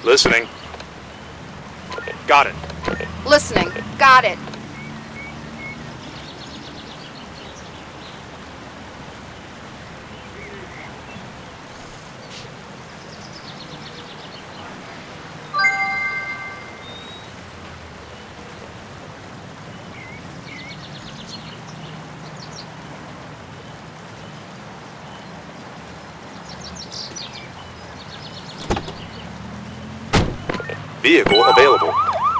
Listening. Got it. Listening. Got it. Vehicle available.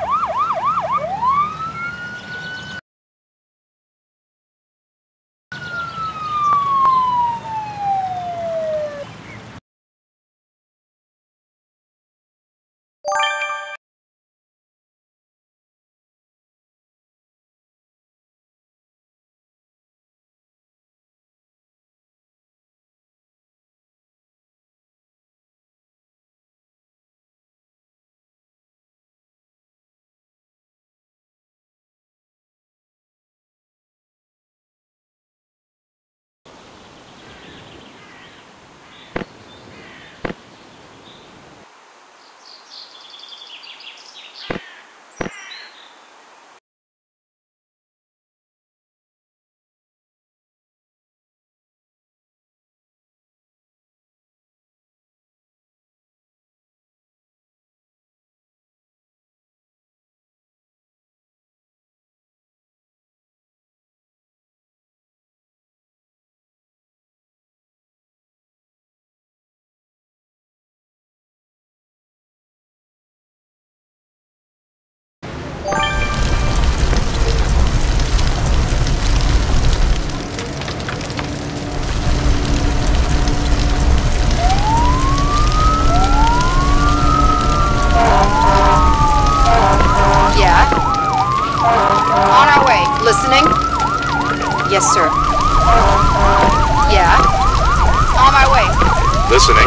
Listening? Yes, sir. Yeah? On my way. Listening.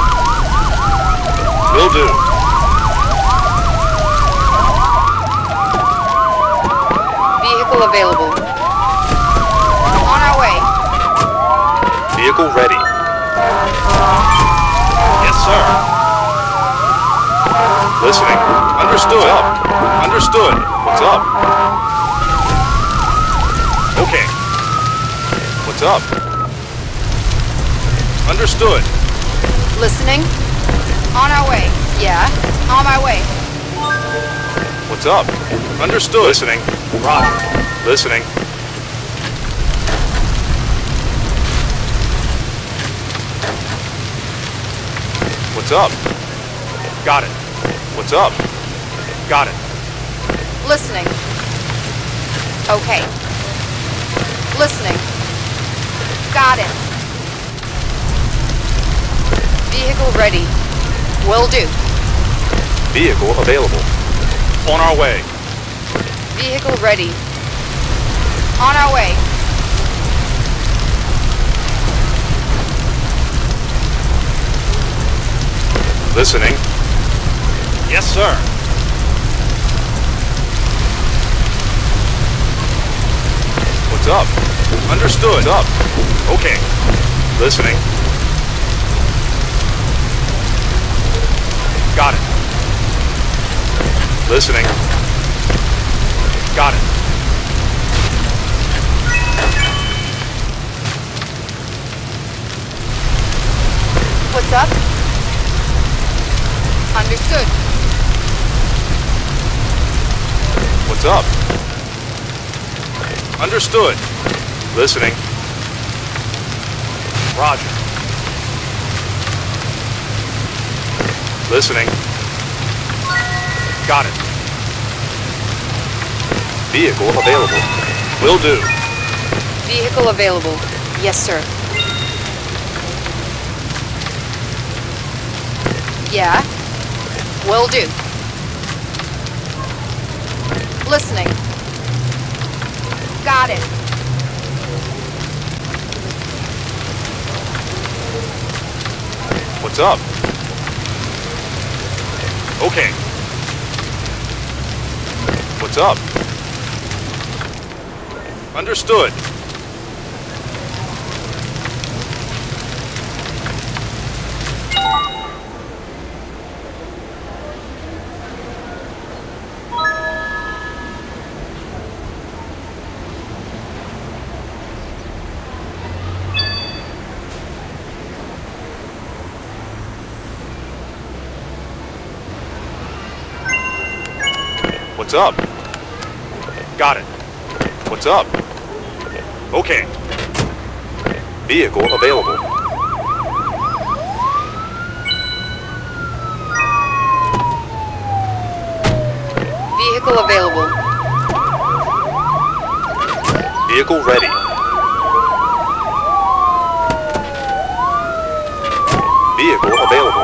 Will do. Vehicle available. On our way. Vehicle ready. Yes, sir. Listening. Understood. What's up? Understood. What's up? Okay. What's up? Understood. Listening. On our way. Yeah. On my way. What's up? Understood. Listening. Roger. Listening. What's up? Got it. What's up? Got it. Listening. Okay. Listening. Got it. Vehicle ready. Will do. Vehicle available. On our way. Vehicle ready. On our way. Listening. Yes, sir. What's up? Understood. What's up? Okay. Listening. Got it. Listening. Got it. What's up? Understood. What's up? Understood. Listening. Roger. Listening. Got it. Vehicle available. Will do. Vehicle available. Yes, sir. Yeah. Will do. Listening. Got it. What's up? Okay. What's up? Understood. What's up? Got it. What's up? Okay. Vehicle available. Vehicle available. Vehicle ready. Vehicle available.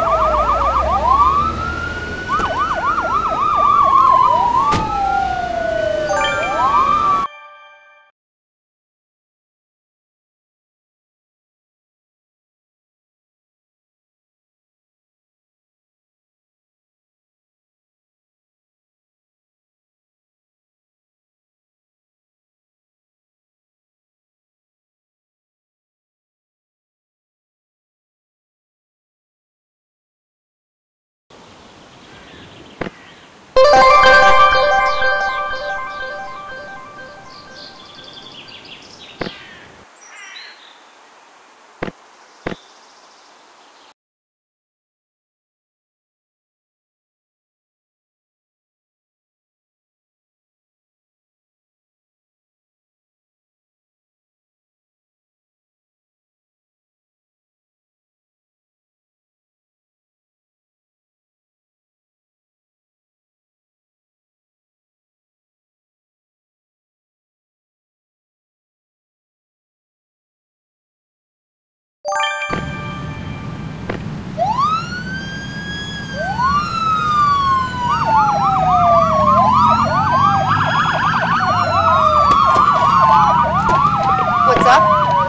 What's up?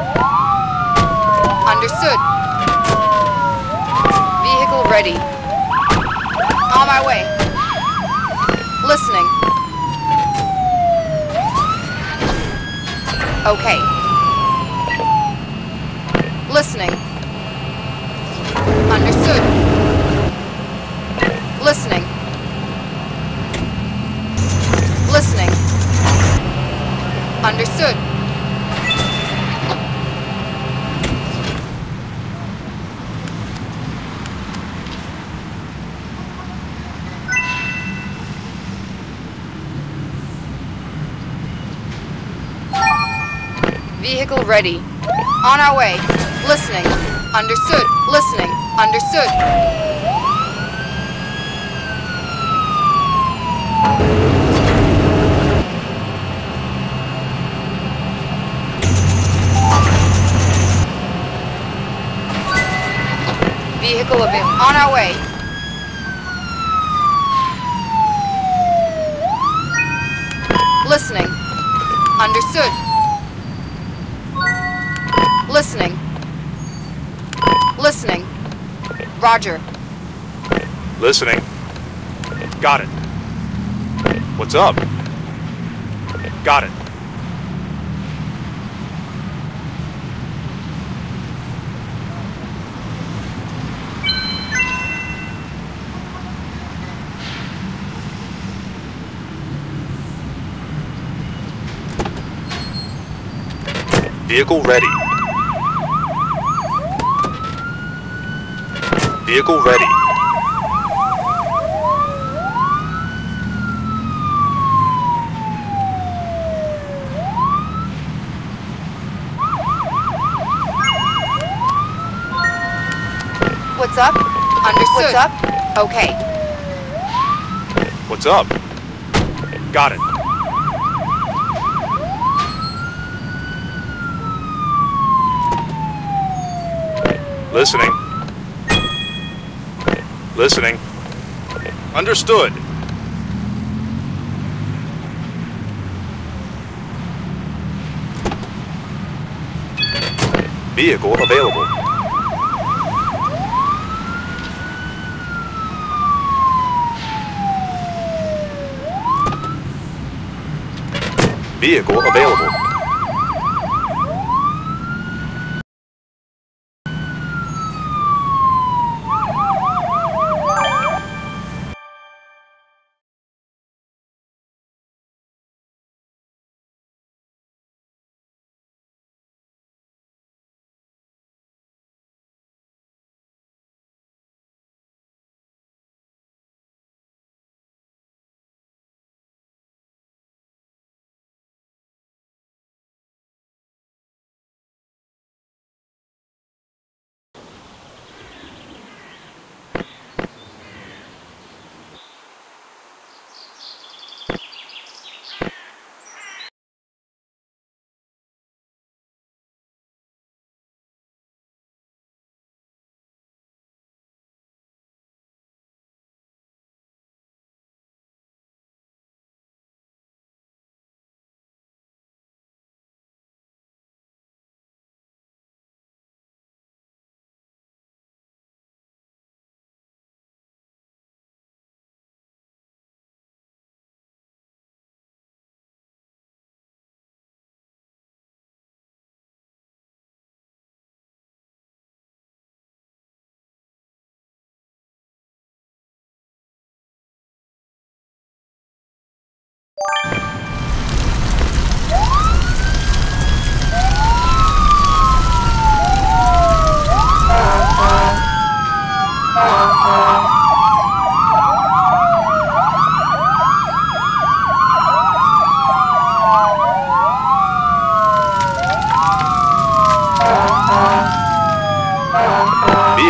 Understood. Vehicle ready. On my way. Listening. Okay. Listening. Understood. Listening. Listening. Understood. Vehicle ready. On our way. Listening. Understood. Listening. Understood. Vehicle available. On our way. Listening. Understood. Listening. Listening. Roger. Listening. Got it. What's up? Got it. Vehicle ready. Vehicle ready. What's up? Understood. What's up? Okay. What's up? Got it. Listening. Listening. Understood. Vehicle available. Vehicle available.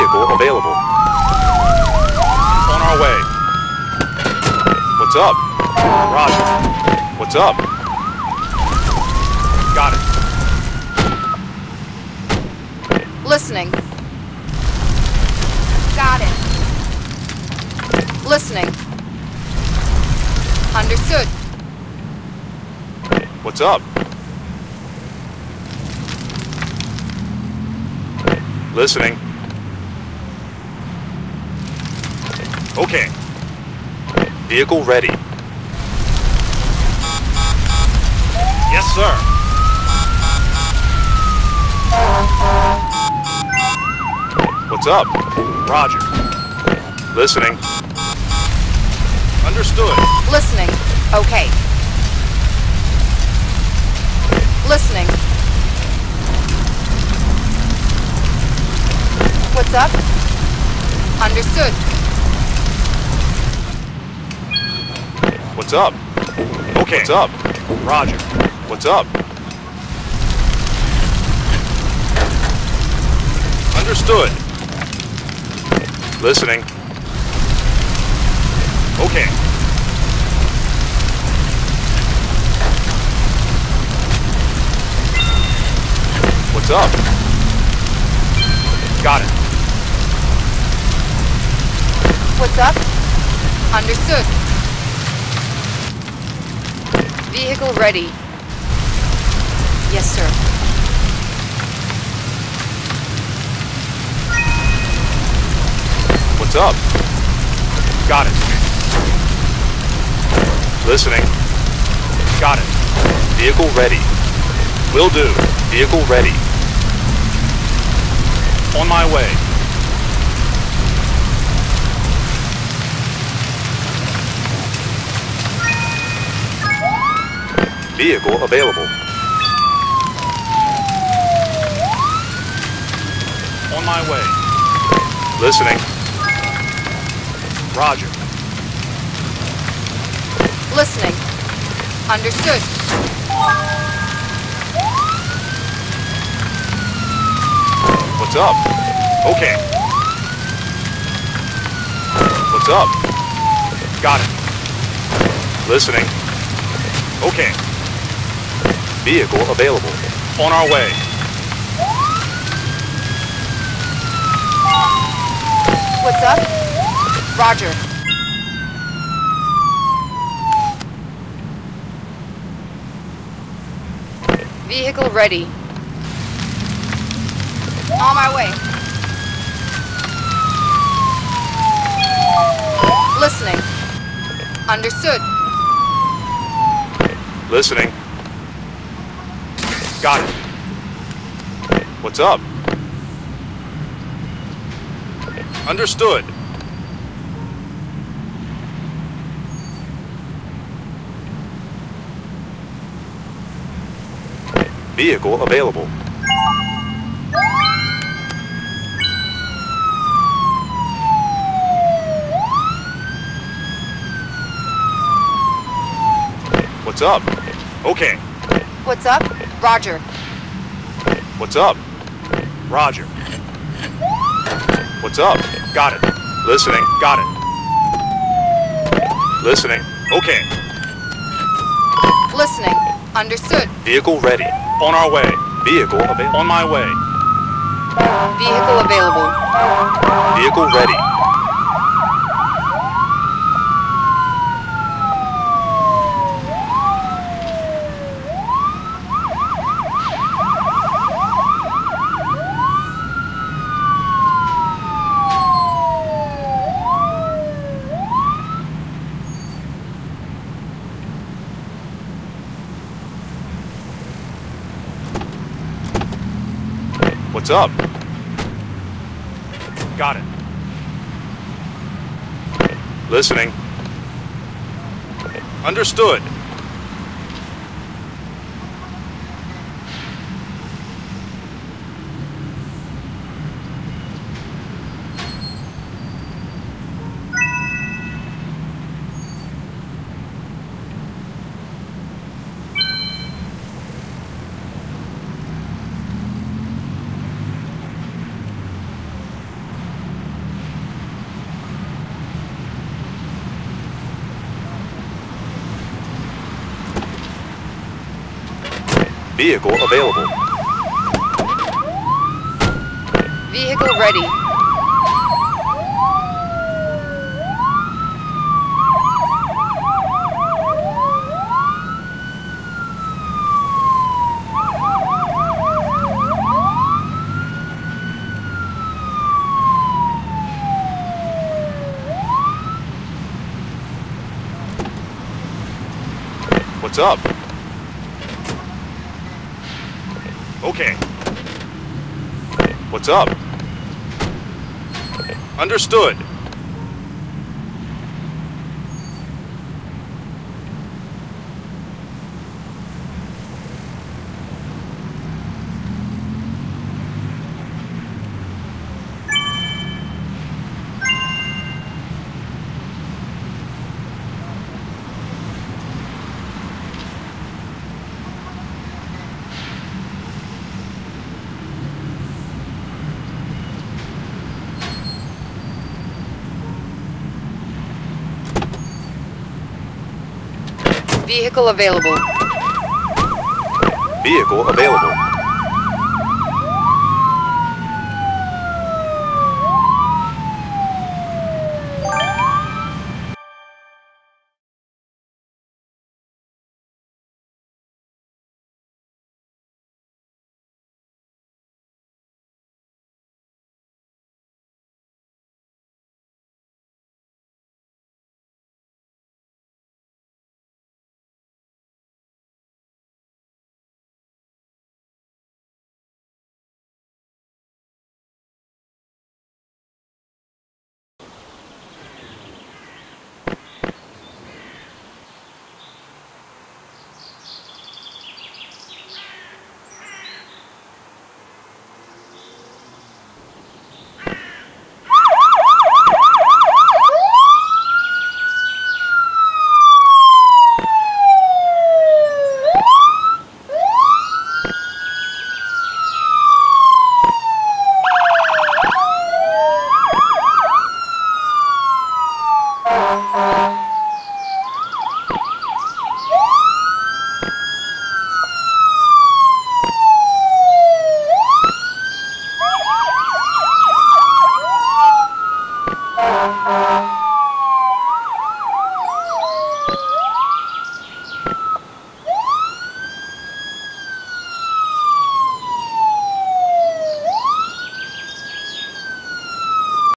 Vehicle available. On our way. What's up? Roger. What's up? Got it. Listening. Got it. Listening. Understood. What's up? Listening. Okay. Vehicle ready. Yes, sir. What's up? Roger. Listening. Understood. Listening. Okay. Listening. What's up? Understood. What's up? Okay. What's up? Roger. What's up? Understood. Listening. Okay. What's up? Got it. What's up? Understood. Vehicle ready. Yes, sir. What's up? Got it. Listening. Got it. Vehicle ready. Will do. Vehicle ready. On my way. Vehicle available. On my way. Listening. Roger. Listening. Understood. What's up? Okay. What's up? Got it. Listening. Okay. Vehicle available. On our way. What's up? Roger. Vehicle ready. On my way. Listening. Understood. Listening. Got it. What's up? Understood. Vehicle available. What's up? Okay. What's up? Roger. What's up? Roger. What's up? Got it. Listening. Got it. Listening. Okay. Listening. Understood. Vehicle ready. On our way. Vehicle available. On my way. Vehicle available. Vehicle ready. What's up? Got it. Listening. Understood. Vehicle available. Vehicle ready. What's up? Okay. What's up? Understood. Vehicle available. Vehicle available.